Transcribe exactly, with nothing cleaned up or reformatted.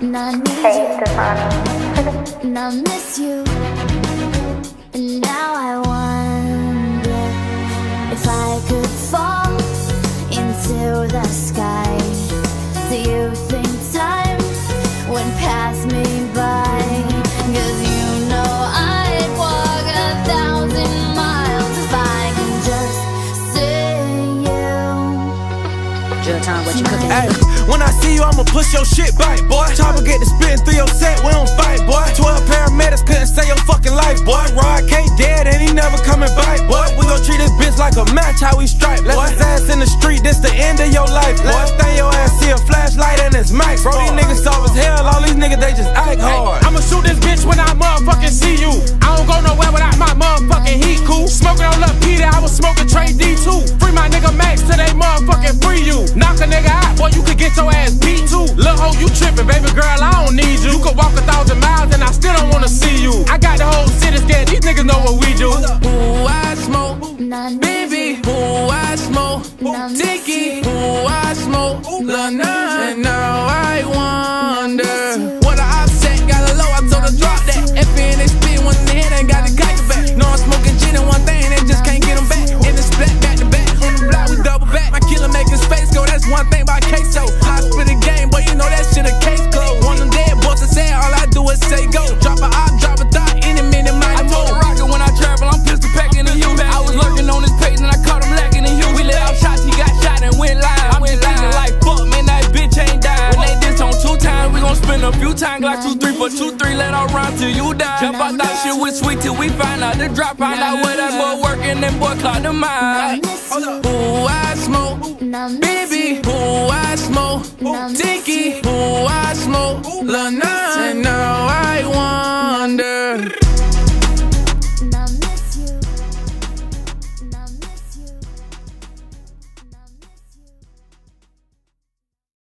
And I need you, and I miss you. And now I wonder if I could fall into the sky. Do you think time would pass me by? Cause you know I'd walk a thousand miles if I can just see you. Drilltime, what you cooking? Hey, when I see you, I'ma push your shit back, boy. Choppa get the spittin through your set, we don't fight, boy. Twelve paramedics couldn't save your fucking life, boy. Rod K dead and he never coming back, boy. We gon' treat this bitch like a match, how we strike, boy. Left his ass in the street, this the end of your life, boy. Stain your ass, see a flashlight and it's max, bro. These niggas soft as hell, all these niggas, they just act hard. Hey, I'ma shoot this bitch when I motherfucking see you. I don't go nowhere without my motherfucking heat cool. Smoking on Lil Peter, I was smoking Trey D too. Free my nigga Max till they motherfucking free you. Knock a nigga out, boy, you could get your ass beat too. Lil' ho, you trippin', baby girl, I don't need you. You could walk a thousand miles and I still don't wanna see you. I got the whole city scared, these niggas know what we do. Ooh, I smoke, baby, ooh, I smoke, Dicky, ooh, I smoke, Lil' Nas. And now I wonder what I upset, got a low, I told her drop that. F N X P, one in the head, ain't got the kite back. No, I'm smoking gin and one thing, they just can't get them back. In the splat, back to back, on the block, we double back. My killer making space go, that's one thing about queso. I spit a game, boy, you know that shit a case closed. One of them dead boys that say all I do is say go. Drop a op, drop a thought, any minute, mighty more. I told the rocket when I travel, I'm pistol packing the U. I was lurking on his page and I caught him lacking in Hugh. We let out shots, he got shot and went live. I'm just thinking like, fuck, man, that bitch ain't died. When they diss on two times, we gon' spin a few times. Like two, three, for two, three, let all round till you die. Jump out that shit with sweet till we find out the drop. Find out where that boy working, then boy clock the mind. Ooh, I smoke, baby, ooh, I smoke, Dicky, ooh, I smoke, Lil' Nas.